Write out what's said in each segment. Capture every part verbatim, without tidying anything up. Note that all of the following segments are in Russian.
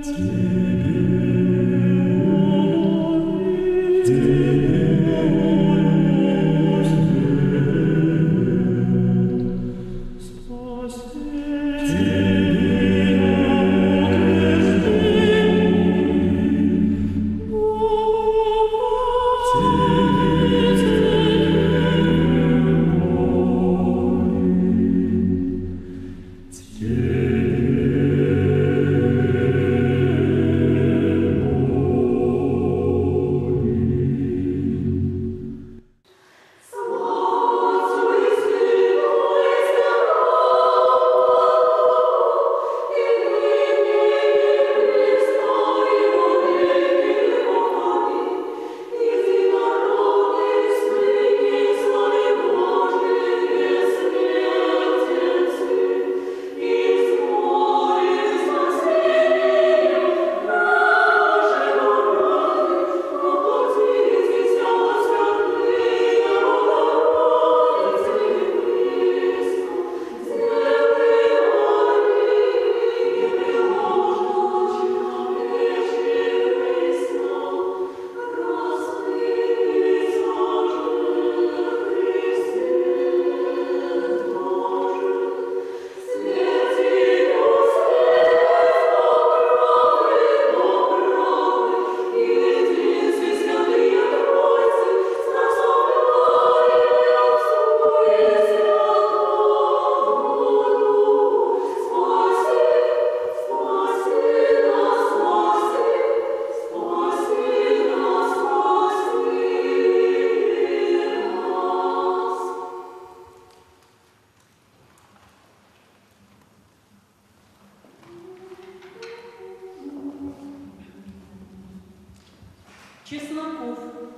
Чесноков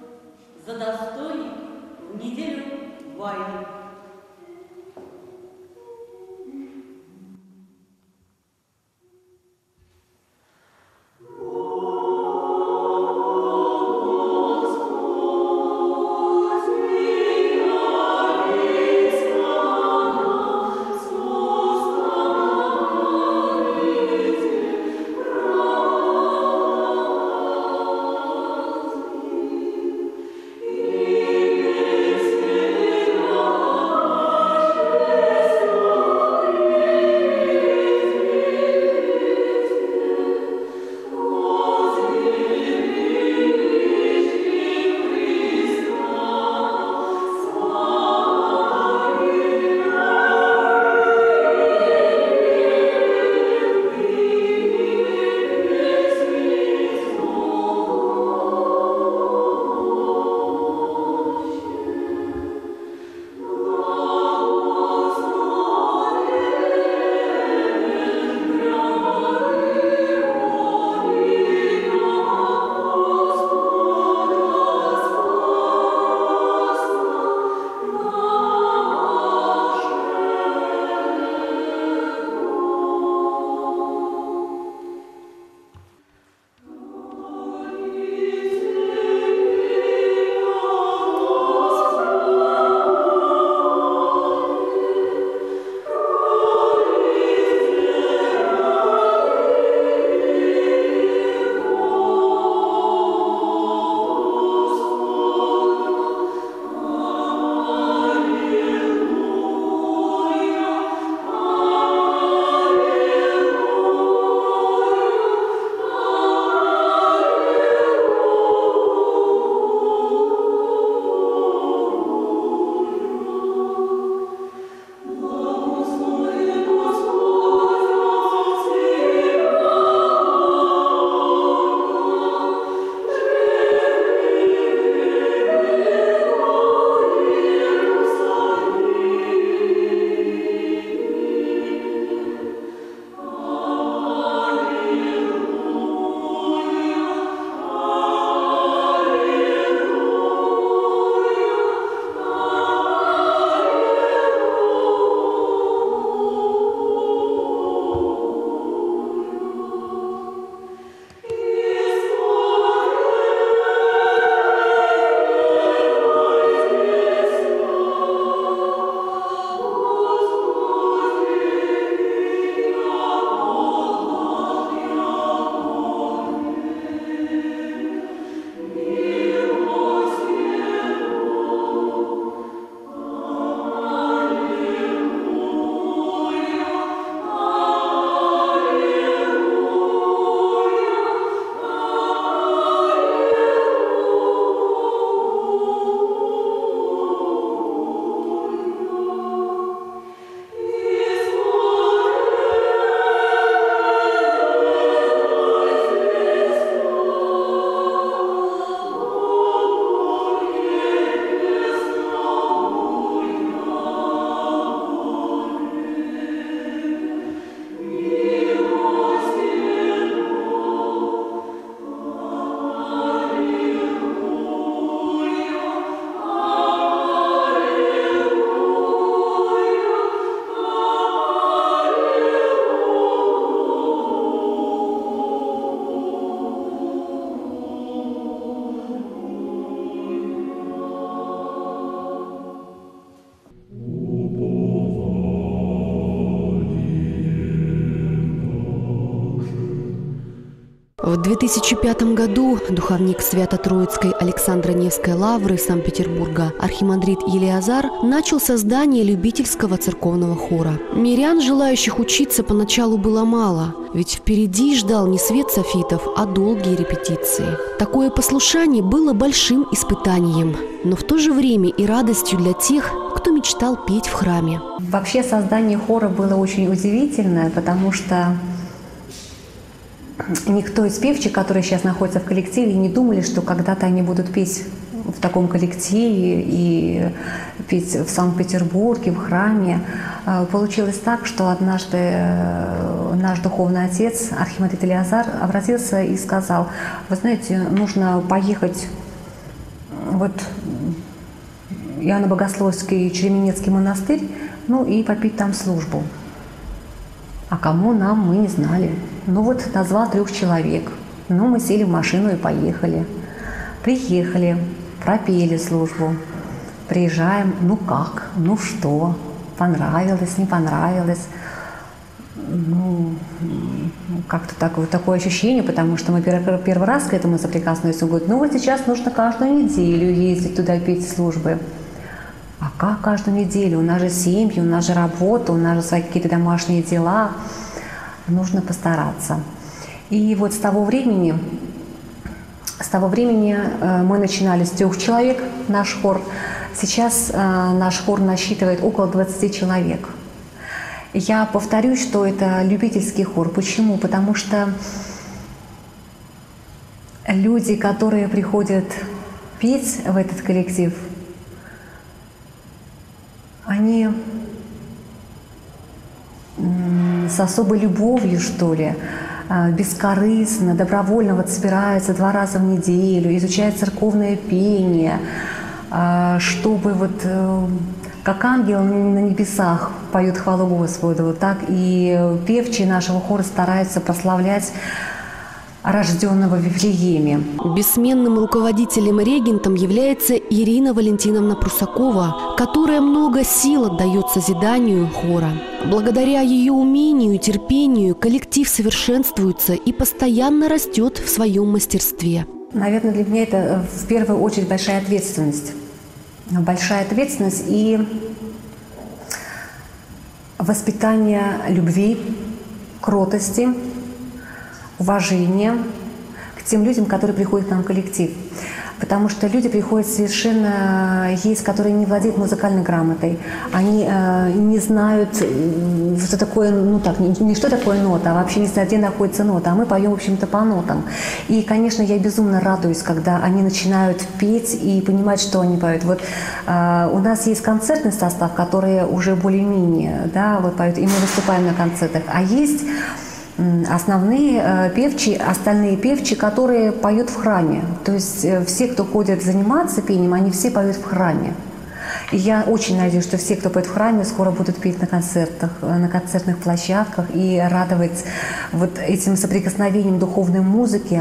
за достойник в неделю войны. Thank you. В две тысячи пятом году духовник Свято-Троицкой Александро-Невской лавры Санкт-Петербурга архимандрит Елеазар начал создание любительского церковного хора. Мирян, желающих учиться, поначалу было мало, ведь впереди ждал не свет софитов, а долгие репетиции. Такое послушание было большим испытанием, но в то же время и радостью для тех, кто мечтал петь в храме. Вообще создание хора было очень удивительное, потому что никто из певчих, которые сейчас находятся в коллективе, не думали, что когда-то они будут петь в таком коллективе и петь в Санкт-Петербурге, в храме. Получилось так, что однажды наш духовный отец, архимандрит Елеазар, обратился и сказал: вы знаете, нужно поехать вот Иоанно-Богословский Череменецкий монастырь, ну и попить там службу. А кому нам, мы не знали. Ну вот назвал трех человек. Ну мы сели в машину и поехали. Приехали, пропели службу. Приезжаем, ну как, ну что, понравилось, не понравилось. Ну, как-то так, вот такое ощущение, потому что мы первый, первый раз к этому соприкоснулись. Он говорит: ну вот сейчас нужно каждую неделю ездить туда петь службы. А как каждую неделю? У нас же семьи, у нас же работа, у нас же свои какие-то домашние дела. Нужно постараться. И вот с того времени, с того времени мы начинали с трех человек, наш хор. Сейчас наш хор насчитывает около двадцати человек. Я повторюсь, что это любительский хор. Почему? Потому что люди, которые приходят петь в этот коллектив, они с особой любовью, что ли, бескорыстно, добровольно вот собираются два раза в неделю, изучают церковное пение, чтобы вот как ангел на небесах поют хвалу Господу, так и певчие нашего хора стараются прославлять рожденного в Вифлееме. Бессменным руководителем-регентом является Ирина Валентиновна Прусакова, которая много сил отдает созиданию хора. Благодаря ее умению и терпению коллектив совершенствуется и постоянно растет в своем мастерстве. Наверное, для меня это в первую очередь большая ответственность. Большая ответственность и воспитание любви, кротости, уважение к тем людям, которые приходят к нам в коллектив. Потому что люди приходят совершенно, есть, которые не владеют музыкальной грамотой, они э, не знают, что такое, ну так, не, не что такое нота, а вообще не знают, где находится нота, а мы поем, в общем-то, по нотам. И, конечно, я безумно радуюсь, когда они начинают петь и понимать, что они поют. Вот э, у нас есть концертный состав, который уже более-менее, да, вот поют, и мы выступаем на концертах, а есть основные э, певчие, остальные певчие, которые поют в храме. То есть э, все, кто ходят заниматься пением, они все поют в храме. И я очень надеюсь, что все, кто поет в храме, скоро будут петь на концертах, на концертных площадках и радовать вот этим соприкосновением духовной музыки,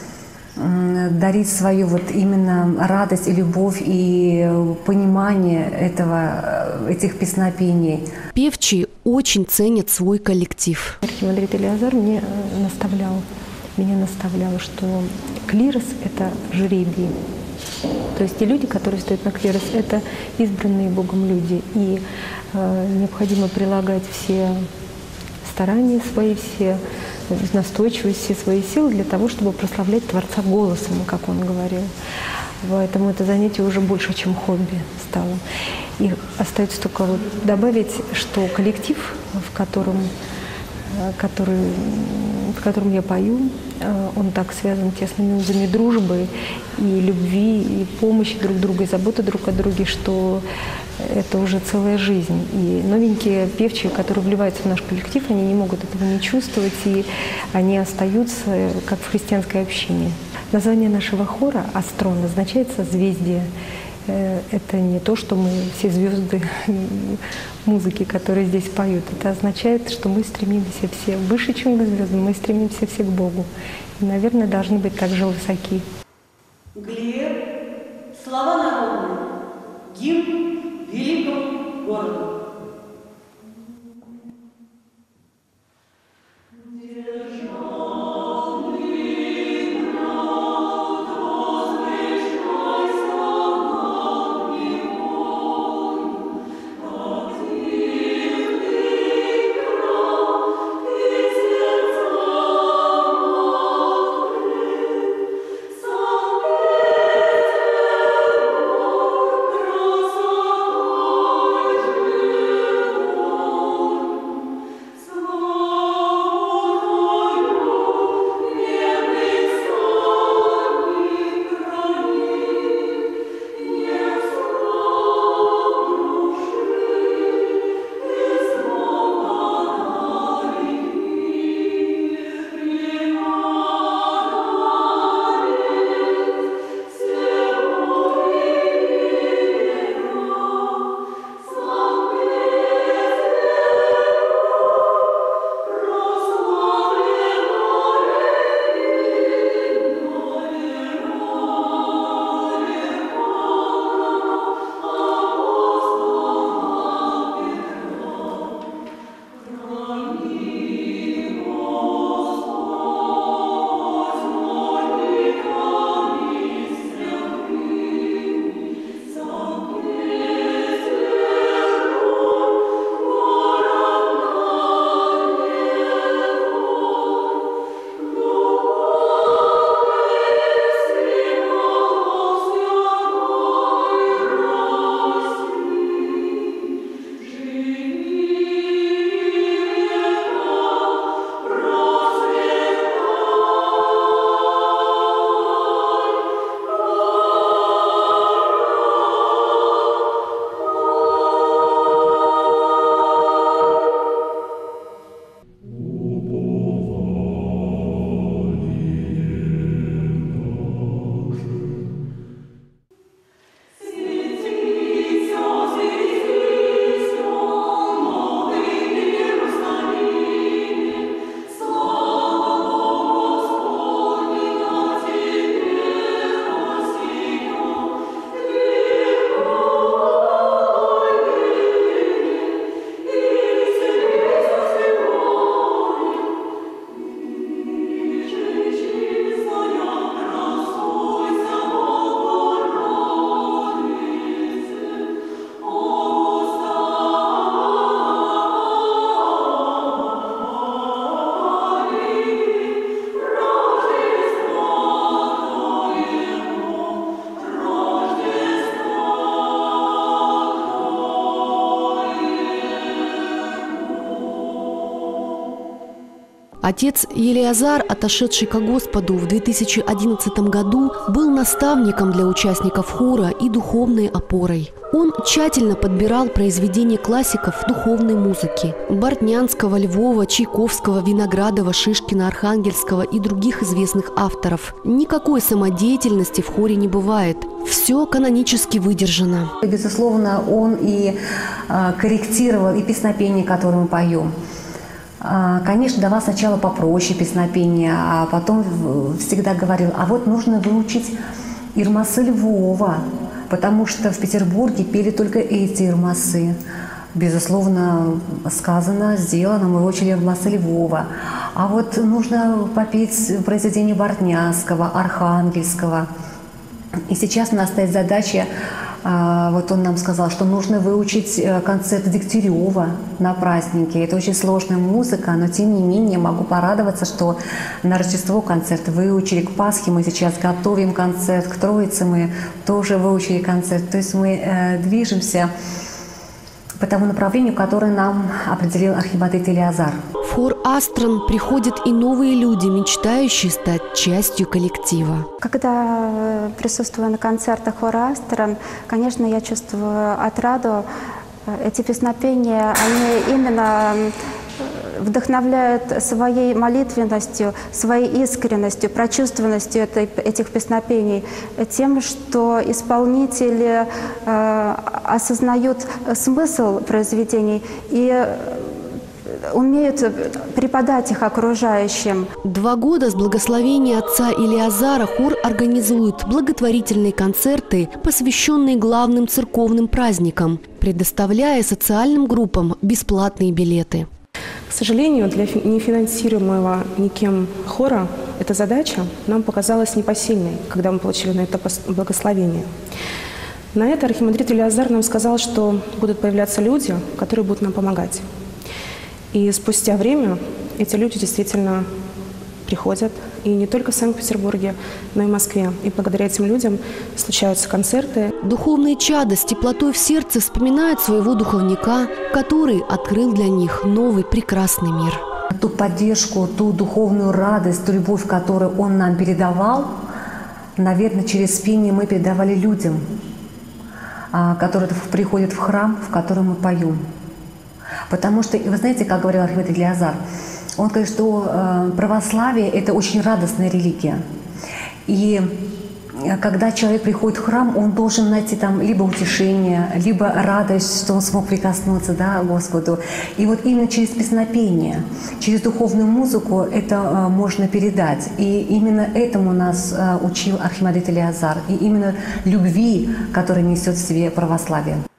э, дарить свою вот именно радость и любовь и понимание этого, этих песнопений. Певчие очень ценят свой коллектив. Архимандрит Елеазар мне наставлял, меня наставлял, что клирос – это жребий. То есть те люди, которые стоят на клирос, это избранные Богом люди. И э, необходимо прилагать все старания свои, все настойчивость, все свои силы для того, чтобы прославлять Творца голосом, как он говорил. Поэтому это занятие уже больше, чем хобби стало. И остается только вот добавить, что коллектив, в котором, который, в котором я пою, он так связан тесными узами дружбы и любви, и помощи друг другу, и заботы друг о друге, что это уже целая жизнь. И новенькие певчие, которые вливаются в наш коллектив, они не могут этого не чувствовать, и они остаются как в христианской общине. Название нашего хора «Астрон» означает «созвездие». Это не то, что мы все звезды музыки, которые здесь поют. Это означает, что мы стремимся все выше, чем к звездам, мы стремимся все к Богу. И, наверное, должны быть также высоки. Глеб, слова народные, гимн великому городу. Державный Отец Елиазар, отошедший ко Господу в две тысячи одиннадцатом году, был наставником для участников хора и духовной опорой. Он тщательно подбирал произведения классиков духовной музыки – Бортнянского, Львова, Чайковского, Виноградова, Шишкина, Архангельского и других известных авторов. Никакой самодеятельности в хоре не бывает. Все канонически выдержано. Безусловно, он и э, корректировал и песнопение, которое мы поем. Э, конечно, давал сначала попроще песнопение, а потом всегда говорил, а вот нужно выучить Ирмасы Львова, потому что в Петербурге пели только эти ирмасы. Безусловно, сказано, сделано, мы выучили Ирмасы Львова. А вот нужно попеть произведение Бортнянского, Архангельского. И сейчас у нас стоит задача, вот он нам сказал, что нужно выучить концерт Дегтярева на празднике. Это очень сложная музыка, но тем не менее могу порадоваться, что на Рождество концерт выучили, к Пасхе мы сейчас готовим концерт, к Троице мы тоже выучили концерт. То есть мы э, движемся по тому направлению, которое нам определил архимандрит Елиазар. В хор Астрон приходят и новые люди, мечтающие стать частью коллектива. Когда присутствую на концертах хора Астрон, конечно, я чувствую отраду. Эти песнопения, они именно вдохновляют своей молитвенностью, своей искренностью, прочувствованностью этой, этих песнопений, тем, что исполнители э, осознают смысл произведений и умеют преподать их окружающим. Два года с благословения отца Елиазара хор организует благотворительные концерты, посвященные главным церковным праздникам, предоставляя социальным группам бесплатные билеты. К сожалению, для нефинансируемого никем хора эта задача нам показалась непосильной, когда мы получили на это благословение. На это архимандрит Елиазар нам сказал, что будут появляться люди, которые будут нам помогать. И спустя время эти люди действительно приходят, и не только в Санкт-Петербурге, но и в Москве. И благодаря этим людям случаются концерты. Духовные чада с теплотой в сердце вспоминают своего духовника, который открыл для них новый прекрасный мир. Ту поддержку, ту духовную радость, ту любовь, которую он нам передавал, наверное, через пение мы передавали людям, которые приходят в храм, в котором мы поем. Потому что, вы знаете, как говорил архимандрит Елиазар, он говорит, что э, православие – это очень радостная религия. И когда человек приходит в храм, он должен найти там либо утешение, либо радость, что он смог прикоснуться, да, к Господу. И вот именно через песнопение, через духовную музыку это э, можно передать. И именно этому нас э, учил архимандрит Елиазар. И именно любви, которая несет в себе православие.